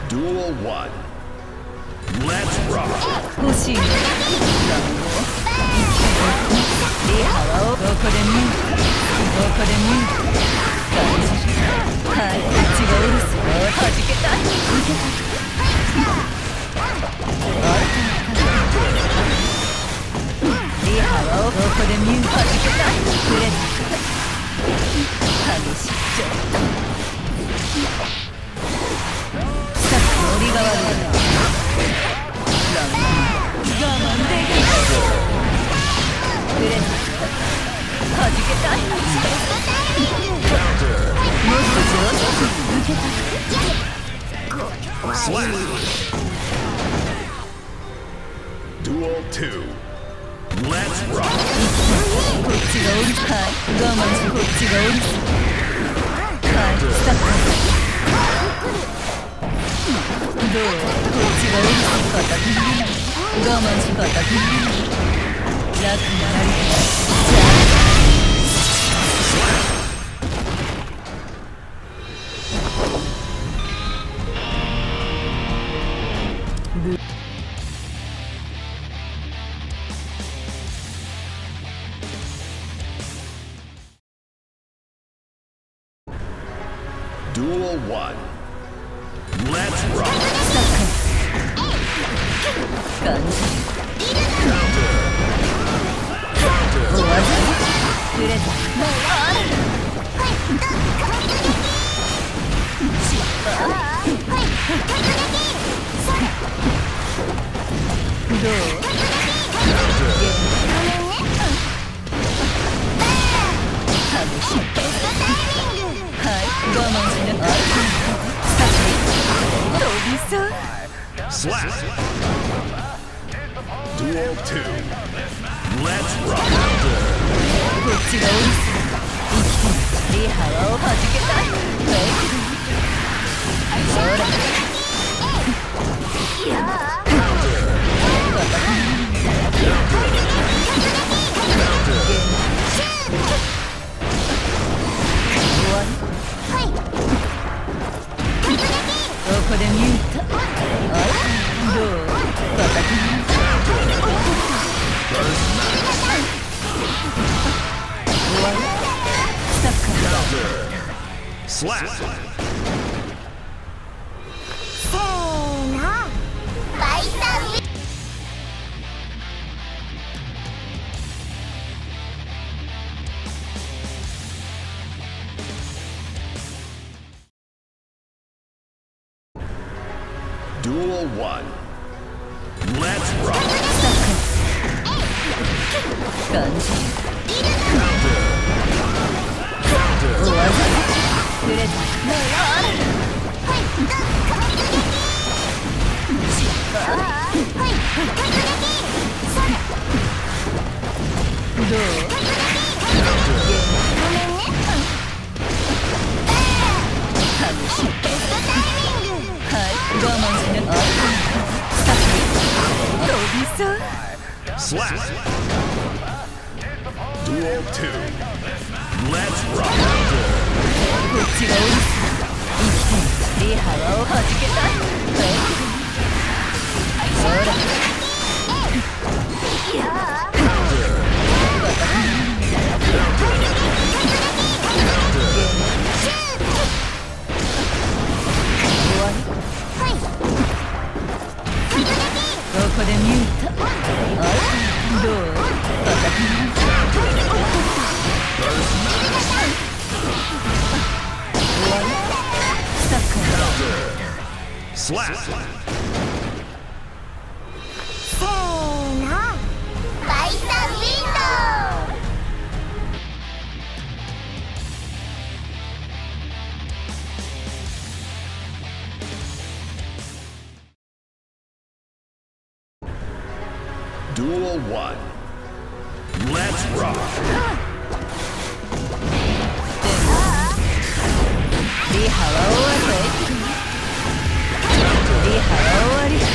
Duel 1. Let's rock. 欲しいね。リハはどこで見るどこで見るはい、口がうるさい。はじけたい。受けたリハはどこで見るはじけたい。触れた激しいちょっとさっきノリが悪いな。我慢できない。触れたはじけたい。もっと上手に受けた。 Slap. Duel 2. Let's rock. こっちがおりはい、我慢しこっちがおりはい、スタッフどうこっちがおりす肩切り我慢し肩切り楽になりじゃあ Duel 1. Let's rock. 感じおわず触れたどう激しいはい我慢しな飛びそう Slap. Duel 2. Let's rock. こっちがおりす生きてるリハワをはじけたいほら終わりどこでミュートあらどう叩き終わりスタッカー Slap. せーのバイタル Duel 1. Let's rock. 感じおわず触れたどう激しいはい我慢しな飛びそう Slap. Duel 2. Let's rock. こっちがおりす生きてるリハワをはじけたいほら終わりどこでミュートあらどう叩き終わりスタッカー Slap. せーのバイタルウィンドウ Duel 1. Let's rock. リハは終わりリハは終わり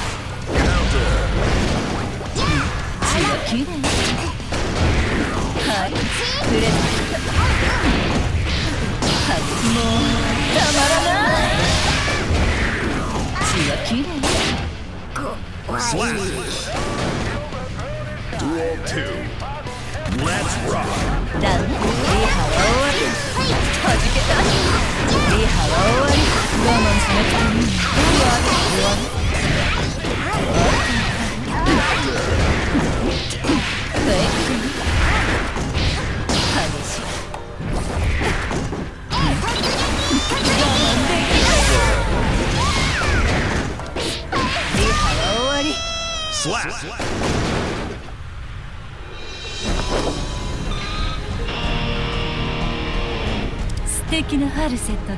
血がきれいはい触れたはいもうたまらない Slap. Duel 2. Let's rock. ダウン。リハは終わり。はじけた。リハは終わり。我慢しなくていい。終わり。激しい。我慢できない。リハは終わり。 Slap. 素敵なファルセットだった。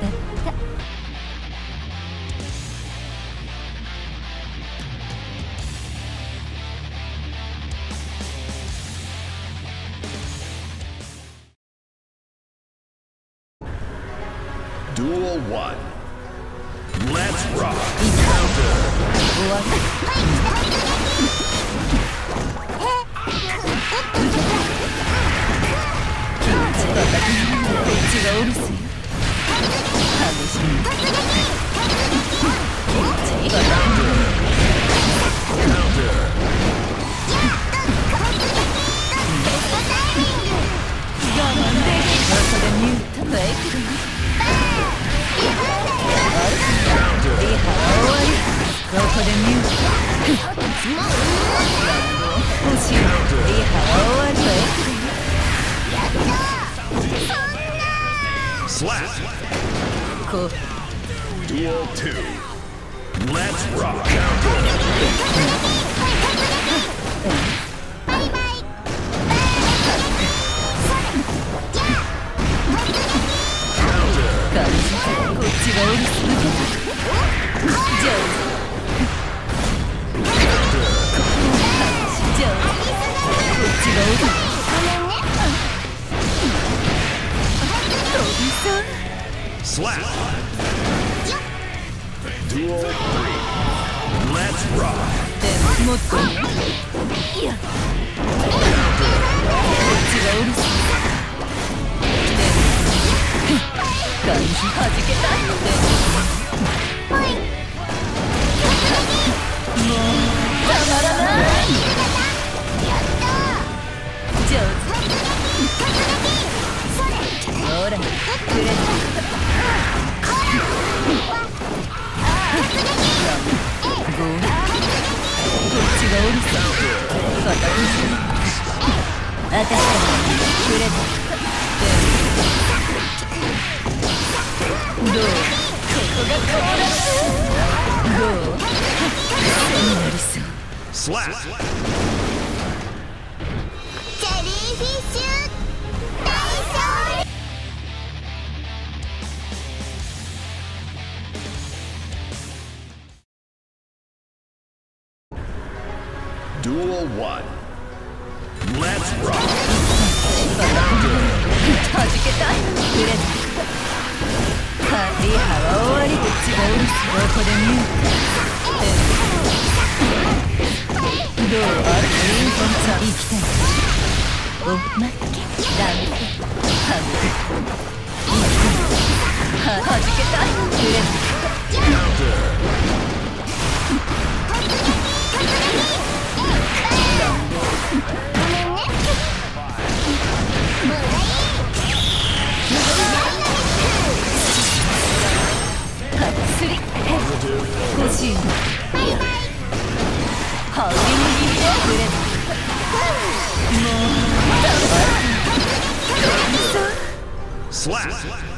Duel 1. Let's rock. 終わり。気持ちが高い。こっちがおるすよ。激しい。気持ちが高い。我慢できない。ここでミュートフェイクだ。リハは終わり。ここでミュート。欲しい。リハは終わり。 Slap. こう。 Duel 2. Let's rock. こっちがおりすぎてた。上手。上手。こっちがおり。飛びそう。 Slap. Duel 3. Let's rock. でももっとね。いや。こっちがおりすぎて。感じはじけた。もうたまらない。上手。ほらくれ。こっちがおるさ。片付け。私からくれた。どう？ここが変わらず。どう？癖になりそう。 Slap. ジェリーフィッシュ大勝利。 Duel 1. Let's rock. はじけたい。くれた。リハは終わり。こっちがおるす。ここでミュート。どう？リンコンちゃん生きたい。おまけ。ダメ。はぐれ。生きたい。はじけたい。くれ欲しいの。ハウリング気味でくれ。もうたまらん。 Slap.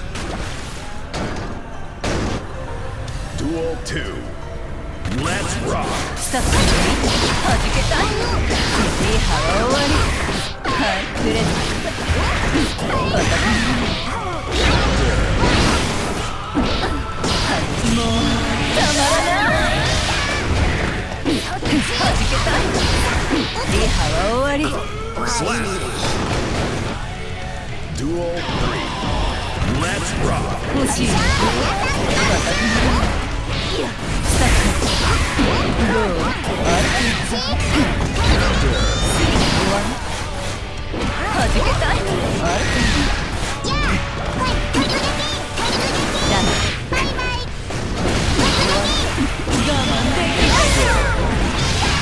Duel 2. Let's rock. スタッフにはじけたい。リハは終わり。はい、くれ。もうたまらない。はじけたい。リハは終わり。 Slap. Duel 3. Let's rock. 欲しい。スタッフどう？はじけたい。ダメ。我慢できない。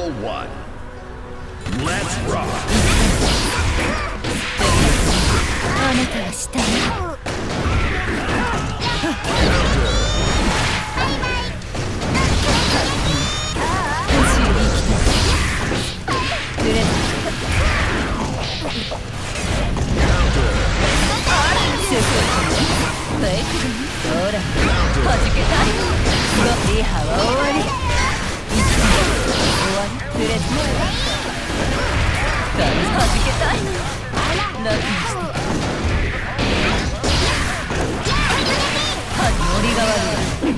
Duel 1. Let's rock. あなたはしたね。欲しい生きたい。くれない。セクシーね。フェイクだね。ほら、はじけたい。リハは終わり。生きたい。終わり。くれない。はじけたい。楽にして。森が悪い。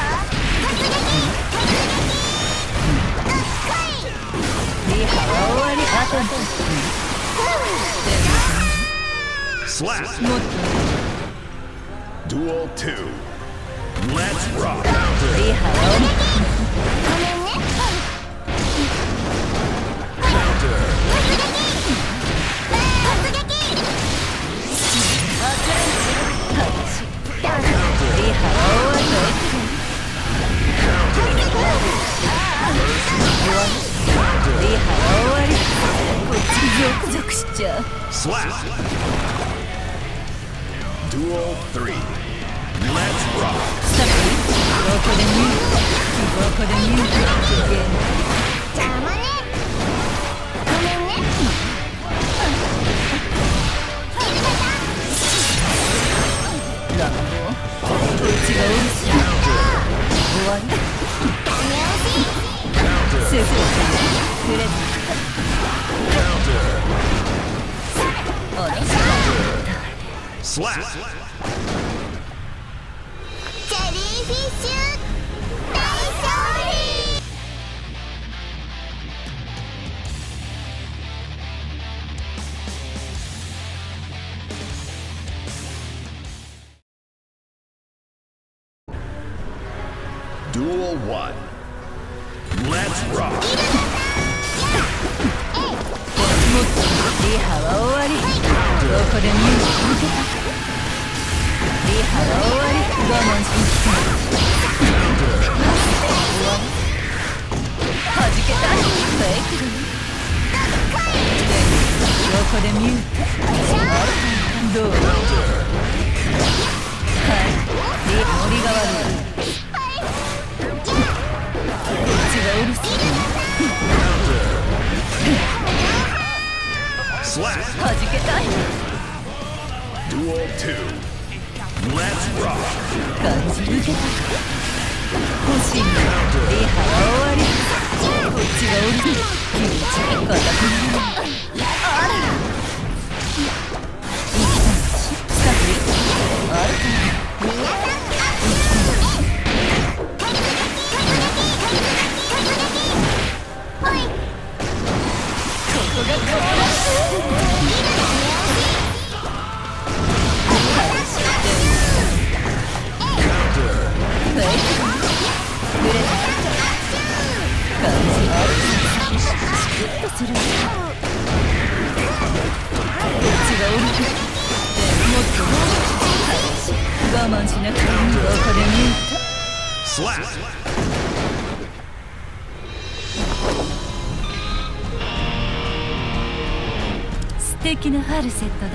リハは終わり。あと1つ。もっと Duel 2. Let's rock. リハは終わり。リハは終わり。リハは終わり。こっちゾクゾクしちゃう。 Duel 3. Let's rock. さっきここでミュート。ここでミュート。 邪魔ね。ごめんね。 ランボー、こっちがうるしい。終わり。セフレくれない。あら、 Slap. ジェリーフィッシュ大勝利。 Duel 1. Let's rock. もっとリハは終わり。ここでミュート抜けた。リハは終わり。我慢してきた。はじけたい。フェイクだね。ここでミュート。どう？はい。森が悪い。こっちがうるさい。はじけたい。 Duel 2. Let's rock. 感じ受けた。欲しいんだ。リハは終わり。こっちがうるさい。気持ちが固くなる。あら。生きたいし。スタッフ。あるかな。我慢しなくていい。ここでミュート。 Slap. 素敵なファルセットだった。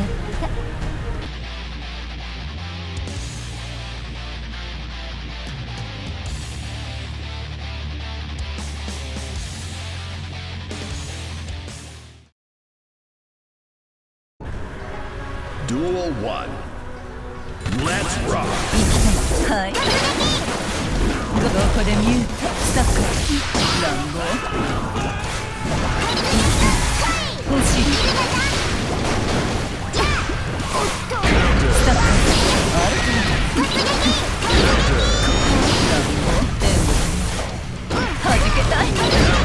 Duel 1. Let's rock. はい。ここでミュート。スタッフ。乱暴。欲しい。スタッフ。あるかな。乱暴。でもはじけたい。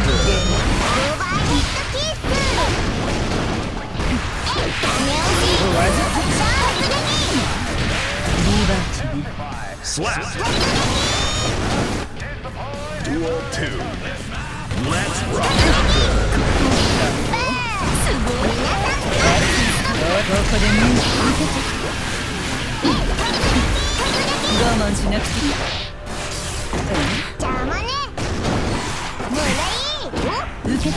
Slap. Duel 2. Let's rock. ここでミュート受けた。我慢しなくていい。 邪魔ね。もういい。 受け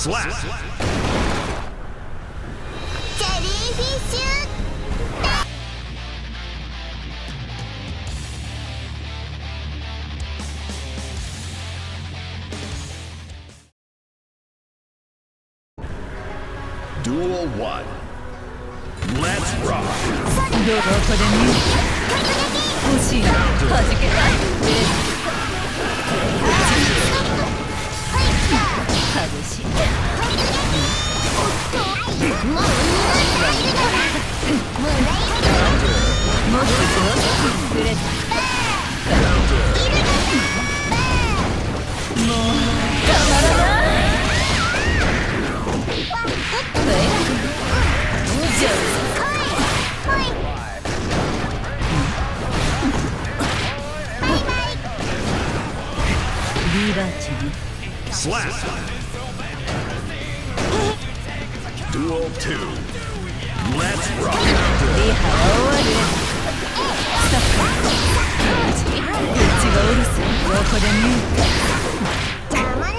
Slap. ジェリーフィッシュ Duel 1. Let's rock. どこで見る欲しいな弾けたい激しいもっとくれたもうたまらないじゃあリーバーチに Slap. Duel 2. Let's rock. リハは終わるスタッフうちがうるさいどこで見る邪魔ね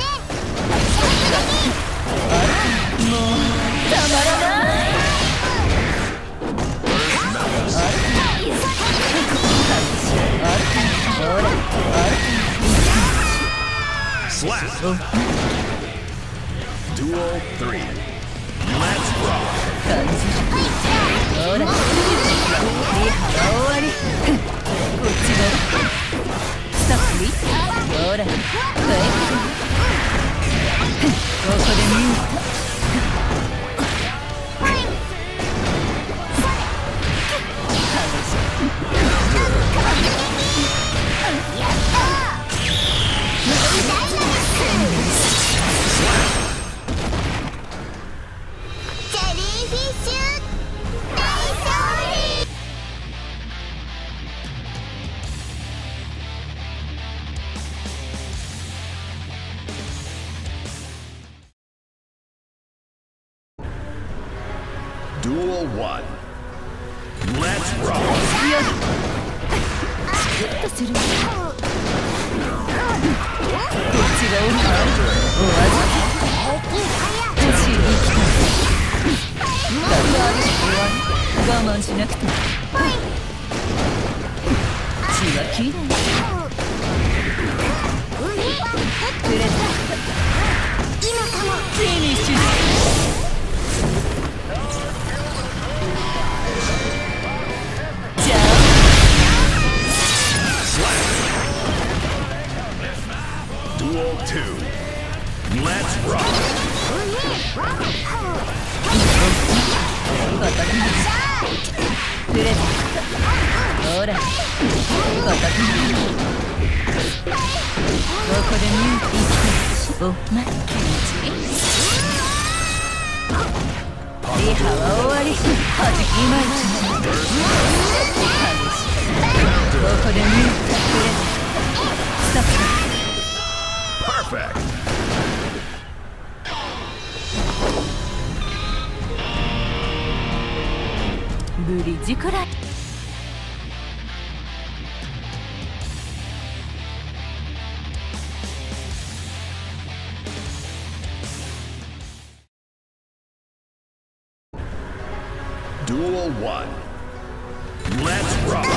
もうたまらない Slap. Duel 3. Let's rock. 感じほらリハは終わりこっちだスタッフリほらここで見るジェリーフィッシュ大勝利 Duel 1. Let's rock. スクッとするこっちがおるお味欲しいに来た我慢しなくて血はきれいくれた今かもフィニッシュじゃあ Duel 2. Let's rock. くれたほらここで見るおまっ気持ちいいリハは終わりはじきまいちここで見るくれたスタッフ Perfect. ブリッジくらい Duel 1. Let's rock.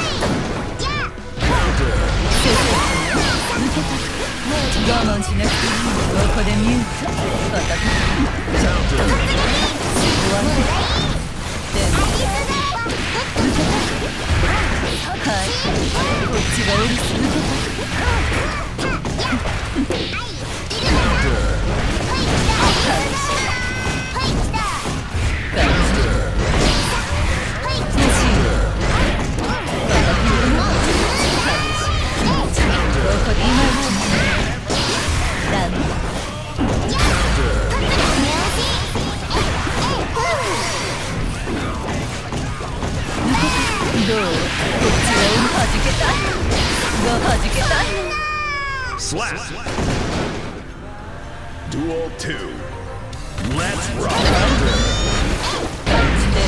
我慢しなくていいここでミュート私ちょっと終わりでもはいこっちがおりすぎどうこっちがはじけたいがはじけたい Slap. Duel 2. Let's rock. 感じで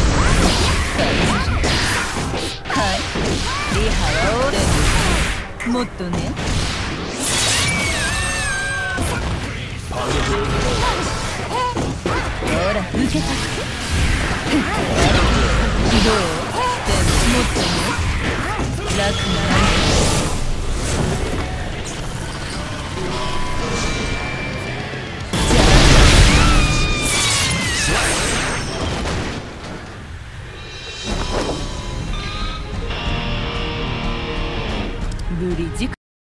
はいリハは俺もっとねら受け取ってどうでもっとね楽なブリッジ